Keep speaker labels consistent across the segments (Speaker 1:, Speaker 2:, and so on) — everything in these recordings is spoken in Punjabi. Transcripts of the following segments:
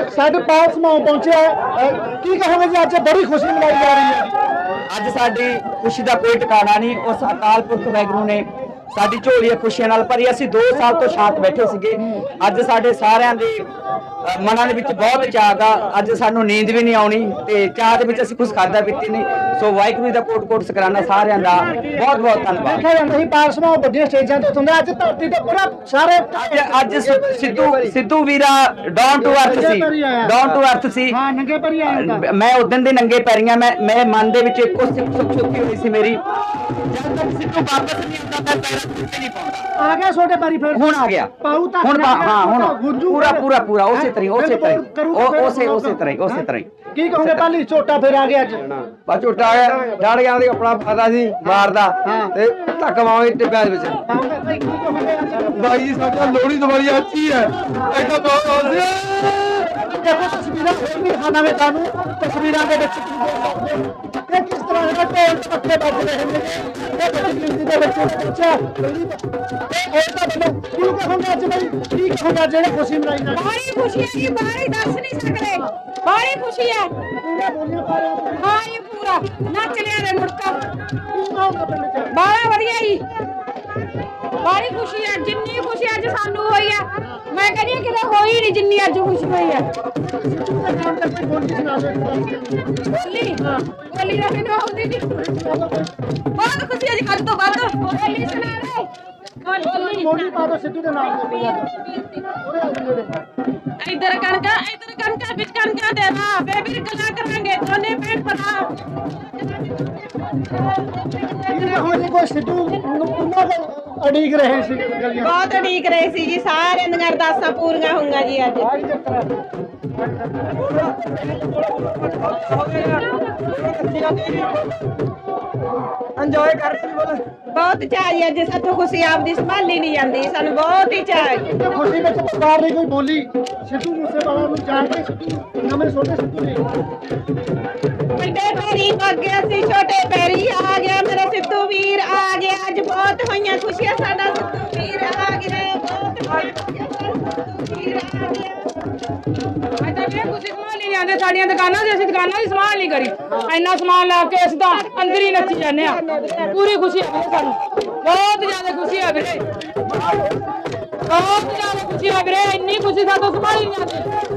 Speaker 1: ਸਾਡੇ ਪਾਸ ਸਮਾਂ ਪਹੁੰਚਿਆ ਕੀ ਕਹੋਗੇ ਜੀ ਅੱਜ ਬੜੀ ਖੁਸ਼ੀ ਮਨਾਈ ਜਾ ਰਹੀ ਹੈ
Speaker 2: ਅੱਜ ਸਾਡੀ ਖੁਸ਼ੀ ਦਾ ਕੋਈ ਟਿਕਾਣਾ ਨਹੀਂ। ਉਸ ਅਕਾਲ ਪੁਰਖ ਵਾਹਿਗੁਰੂ ਨੇ ਸਾਡੀ ਝੋਲੀ ਖੁਸ਼ੀਆਂ ਨਾਲ ਭਰੀ। ਅਸੀਂ 2 ਸਾਲ ਤੋਂ ਸ਼ਾਂਤ ਬੈਠੇ ਸੀਗੇ। ਅੱਜ ਸਾਡੇ ਸਾਰਿਆਂ ਦੇ ਮਨਾਂ ਦੇ ਵਿੱਚ ਬਹੁਤ ਚਾਅ ਆ। ਅੱਜ ਸਾਨੂੰ ਨੀਂਦ ਵੀ ਨਹੀਂ ਆਉਣੀ ਤੇ ਚਾਅ ਦੇ ਵਿੱਚ ਅਸੀਂ ਕੁਝ ਖਾਧਾ ਪੀਤੀ ਨਹੀਂ। ਸੋ ਵਾਹਿਗੁਰੂ ਦਾ ਕੋਟ ਕੋਟ ਸ਼ੁਕਰਾਨਾ ਸਾਰਿਆਂ ਦਾ ਬਹੁਤ ਬਹੁਤ ਧੰਨਵਾਦ।
Speaker 1: ਦੇਖਿਆ ਜਾਂਦਾ ਸੀ ਪਾਸ ਸਮਾਂ ਵੱਡੀਆਂ ਸਟੇਜਾਂ ਤੋਂ ਹੁੰਦਾ ਅੱਜ ਧਰਤੀ ਤੇ ਪੂਰਾ ਸਾਰੇ
Speaker 2: ਅੱਜ ਸਿੱਧੂ ਵੀਰਾ down to earth C. Down to earth ਸੀ।
Speaker 1: ਹਾਂ ਨੰਗੇ ਪੈਰੀ ਆਇਆ
Speaker 2: ਮੈਂ ਉਦੋਂ ਦੇ ਨੰਗੇ ਪੈਰੀਆਂ ਮੇਰੇ ਮਨ ਦੇ ਵਿੱਚ ਇੱਕੋ ਸੁੱਖ ਛੁੱਟੀ ਹੋਈ ਸੀ ਮੇਰੀ। ਜਦ ਤੱਕ ਸਿੱਧੂ ਵਾਪਸ ਨਹੀਂ ਆਉਂਦਾ ਮੈਂ ਪੈਰਾਂ ਤੇ ਨਹੀਂ ਪਾਉਂਦਾ।
Speaker 1: ਆ ਗਿਆ ਛੋਟੇ ਪੈਰੀ ਫਿਰ
Speaker 2: ਹੁਣ ਆ ਗਿਆ
Speaker 1: ਪਾਉ ਤਾਂ
Speaker 2: ਹੁਣ ਹਾਂ ਹੁਣ ਪੂਰਾ ਉਸੇ ਤਰ੍ਹਾਂ
Speaker 1: ਕੀ ਕਹੋਗੇ ਪਹਿਲੀ ਝੋਟਾ ਫਿਰ ਆ ਗਿਆ ਅੱਜ
Speaker 3: ਬਸ ਝੋਟਾ ਆ ਗਿਆ ਡੜ ਗਿਆ ਆਪਣਾ ਪਤਾ ਸੀ ਮਾਰਦਾ ਤੇ ਧੱਕ ਮਾਵੇ ਟਿੱਬਿਆਂ ਦੇ ਵਿੱਚ ਬਾਈ ਜੀ ਸਾਡਾ ਲੋਹੜੀ ਦੀਵਾਲੀ ਅੱਛੀ ਹੈ ਐਡਾ ਬਹੁਤ
Speaker 1: ਦੇਖੋ ਤਸਵੀਰਾਂ ਵੀ ਖਾਣਾ ਵਿੱਚ ਤੁਹਾਨੂੰ ਤਸਵੀਰਾਂ ਦੇ ਵਿੱਚ ਇਹ ਕਿਸ ਤਰ੍ਹਾਂ ਦਾ ਢੋਲ ਪੱਕੇ ਵੱਜ ਰਹੇ ਨੇ ਇਹ ਬੜੀ ਗਿਣਤੀ ਦੇ ਵਿੱਚ ਅੱਛਾ ਇਹ ਤਾਂ ਕੀ ਕਹੋਗੇ ਅੱਜ ਬਈ ਕੀ ਕਹੋਗੇ ਜਿਹੜੇ ਖੁਸ਼ੀ ਮਨਾਈ ਜਾ
Speaker 4: ਬੜੀ ਖੁਸ਼ੀ ਹੈ ਜੀ ਬਾਹਰ ਦੱਸ ਨਹੀਂ ਸਕਦੇ ਬੜੀ ਖੁਸ਼ੀ ਹੈ ਹਾਂ ਇਹ ਪੂਰਾ ਨੱਚ ਲਿਆ ਰੇ ਮੁੜਕਾ ਬੜਾ ਵਧੀਆ ਜੀ ਬੜੀ ਖੁਸ਼ੀ ਹੈ ਜਿੰਨੀ ਖੁਸ਼ੀ ਅੱਜ ਸਾਨੂੰ ਹੋਈ ਹੈ ਮੈਂ ਕਹਿੰਦੀ ਕਿਤੇ ਹੋਈ ਨਹੀਂ ਜਿੰਨੀ ਅੱਜ ਖੁਸ਼ੀ ਹੋਈ ਹੈ ਬੋਲੀ ਦਾ ਮੈਨੂੰ ਆਉਂਦੀ ਨਹੀਂ ਬਹੁਤ ਖੁਸ਼ੀ ਹੈ ਜੀ ਕੱਲ ਤੋਂ ਬਾਅਦ ਬੋਲੀ ਸੁਣਾ ਦੇ
Speaker 1: ਮੋੜੀ ਪਾ ਦੋ ਸਿੱਧੂ ਦੇ ਨਾਮ ਤੇ
Speaker 4: ਇਧਰ ਕਣਕਾਂ ਵਿੱਚ ਕਣਕਾਂ ਦੇਵਾ ਬੇਬੀ ਗੱਲਾਂ ਕਰਾਂਗੇ ਦੋਨੇ ਭੈਣ ਭਰਾ
Speaker 1: ਹੁਣ ਕੋਈ ਸਿੱਧੂ ਅੜੀਕ ਰਹੇ ਸੀ ਗਲੀਆਂ
Speaker 4: ਬਹੁਤ ਉਡੀਕ ਰਹੇ ਸੀ ਜੀ ਸਾਰਿਆਂ ਦੀਆਂ ਅਰਦਾਸਾਂ ਪੂਰੀਆਂ ਹੋਈਆਂ ਜੀ ਅੱਜ
Speaker 3: ਇੰਜੋਏ ਕਰ
Speaker 4: ਬਹੁਤ ਚਾਅ ਜੀ ਅੱਜ ਸਾਥੋਂ ਖੁਸ਼ੀ ਆਪਦੀ ਸੰਭਾਲੀ ਨਹੀਂ ਜਾਂਦੀ ਸਾਨੂੰ ਬਹੁਤ ਹੀ ਚਾਅ ਹੈ
Speaker 1: ਖੁਸ਼ੀ ਵਿੱਚ ਪਰਿਵਾਰ ਨੇ ਕੋਈ ਬੋਲੀ ਸਿੱਧੂ ਮੂਸੇਵਾਲਾ ਨੂੰ ਜਾਣ ਕੇ ਸਿੱਧੂ ਨਵੇਂ ਛੋਟੇ ਸਿੱਧੂ ਨੇ
Speaker 4: ਵੱਡੇ ਪੈਰੀ ਅੱਗੇ ਸੀ ਛੋਟੇ ਪੈਰੀ ਆ ਗਿਆ ਮੇਰਾ ਸਿੱਧੂ ਵੀਰ ਆ ਗਿਆ ਅੱਜ ਬਹੁਤ ਹੋਈਆਂ ਖੁਸ਼ੀਆਂ ਸਾਡਾ ਸਿੱਧੂ ਵੀਰ ਆ ਗਿਆ ਬਹੁਤ ਹੋਈਆਂ ਸਿੱਧੂ ਵੀਰ ਆ ਗਿਆ
Speaker 5: ਅੱਜ ਤਾਂ ਇਹ ਖੁਸ਼ੀ ਸਮਾਨ ਨਹੀਂ ਆਉਂਦੇ ਸਾਡੀਆਂ ਦੁਕਾਨਾਂ ਦੀ ਅਸੀਂ ਦੁਕਾਨਾਂ ਦੀ ਸਮਾਨ ਨਹੀਂ ਕਰੀ ਇੰਨਾ ਸਮਾਨ ਲਾ ਕੇ ਅਸੀਂ ਤਾਂ ਅੰਦਰ ਹੀ ਨੱਚੀ ਜਾਂਦੇ ਆ ਪੂਰੀ ਖੁਸ਼ੀ ਹੈ ਸਾਨੂੰ ਬਹੁਤ ਜ਼ਿਆਦਾ ਖੁਸ਼ੀ ਹੈ ਵੀਰੇ ਬਹੁਤ ਜ਼ਿਆਦਾ ਖੁਸ਼ੀ ਹੈ ਵੀਰੇ ਇੰਨੀ ਖੁਸ਼ੀ ਸਾਨੂੰ ਸੰਭਾਲੀ ਨਹੀਂ ਆਉਂਦੀ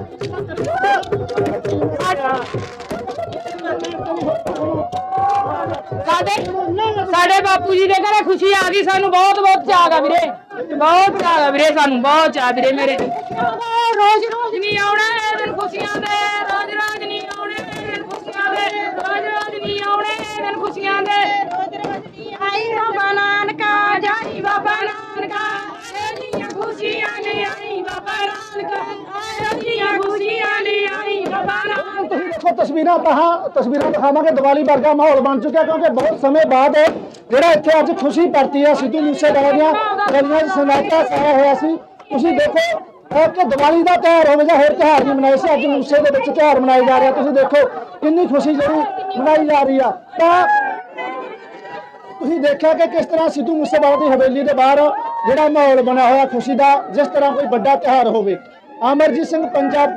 Speaker 5: ਸਾਡੇ ਬਾਪੂ ਜੀ ਦੇ ਘਰੇ ਖੁਸ਼ੀ ਆ ਗਈ ਸਾਨੂੰ ਬਹੁਤ ਬਹੁਤ ਚਾਅ ਆ ਵੀਰੇ ਬਹੁਤ ਚਾਅ ਆ ਵੀਰੇ ਸਾਨੂੰ ਬਹੁਤ ਚਾਅ ਵੀਰੇ ਮੇਰੇ ਰੋਜ਼ ਨਹੀਂ ਆਉਣਾ ਇਹ ਦਿਨ ਖੁਸ਼ੀਆਂ ਦੇ ਰੋਜ਼ ਨਹੀਂ ਆਉਣੇ ਇਹ ਦਿਨ ਖੁਸ਼ੀਆਂ ਦੇ ਰੋਜ਼ ਨਹੀਂ ਆਉਣੇ ਇਹ ਦਿਨ ਖੁਸ਼ੀਆਂ ਦੇ
Speaker 4: ਆਈ ਬਾਬਾ ਨਾਨਕਾ ਜਾਈ ਬਾਬਾ ਨਾਨਕਾ ਇਹਦੀਆਂ ਖੁਸ਼ੀਆਂ ਨੇ ਆਈ ਬਾਬਾ ਨਾਨਕਾ ਇਹਦੀਆਂ ਖੁਸ਼ੀਆਂ ਨੇ ਆਈ ਬਾਬਾ ਨਾਨਕਾ
Speaker 1: ਦੇਖੋ ਤਸਵੀਰਾਂ ਦਿਖਾਵਾਂਗੇ ਦੀਵਾਲੀ ਵਰਗਾ ਮਾਹੌਲ ਬਣ ਚੁੱਕਿਆ ਕਿਉਂਕਿ ਬਹੁਤ ਸਮੇਂ ਬਾਅਦ ਜਿਹੜਾ ਇੱਥੇ ਅੱਜ ਖੁਸ਼ੀ ਪਰਤੀ ਹੈ ਸਿੱਧੂ ਮੂਸੇਵਾਲੇ ਦੀਆਂ ਗਲੀਆਂ 'ਚ ਸਨਾਟਾ ਛਾਇਆ ਹੋਇਆ ਸੀ। ਤੁਸੀਂ ਦੇਖੋ ਕਿ ਦੀਵਾਲੀ ਦਾ ਤਿਉਹਾਰ ਹੋਵੇ ਜਾਂ ਹੋਰ ਤਿਉਹਾਰ ਨਹੀਂ ਮਨਾਏ ਸੀ ਅੱਜ ਮੂਸੇ ਦੇ ਵਿੱਚ ਤਿਉਹਾਰ ਮਨਾਇਆ ਜਾ ਰਿਹਾ। ਤੁਸੀਂ ਦੇਖੋ ਕਿੰਨੀ ਖੁਸ਼ੀ ਜਿਹੜੀ ਮਨਾਈ ਜਾ ਰਹੀ ਆ ਤਾਂ ਤੁਸੀਂ ਦੇਖਿਆ ਕਿ ਕਿਸ ਤਰ੍ਹਾਂ ਸਿੱਧੂ ਮੂਸੇਵਾਲੇ ਦੀ ਹਵੇਲੀ ਦੇ ਬਾਹਰ ਜਿਹੜਾ ਮਾਹੌਲ ਬਣਿਆ ਹੋਇਆ ਖੁਸ਼ੀ ਦਾ ਜਿਸ ਤਰ੍ਹਾਂ ਕੋਈ ਵੱਡਾ ਤਿਉਹਾਰ ਹੋਵੇ। ਅਮਰਜੀਤ ਸਿੰਘ ਪੰਜਾਬ।